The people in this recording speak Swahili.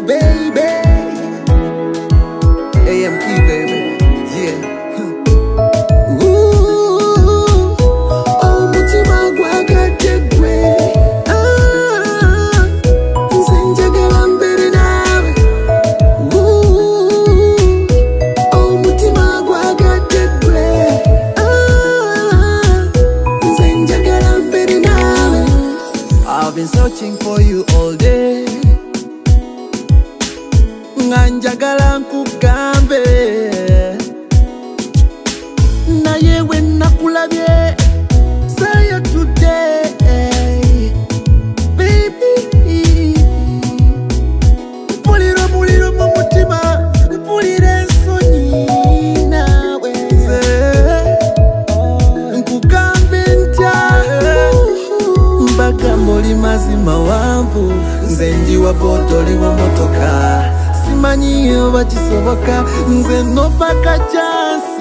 baby. AMP, baby. Yeah. I've been searching for you all day. Nganjagala nkugambe naye we nakulabye say today baby. Puliro muliro mu mutima pulira ensonyi nawe nkugambe ntya mbagamboli mazima wanvu nze njiwa botoli wa motoka simanyi oba kisoboka nze nopaka chance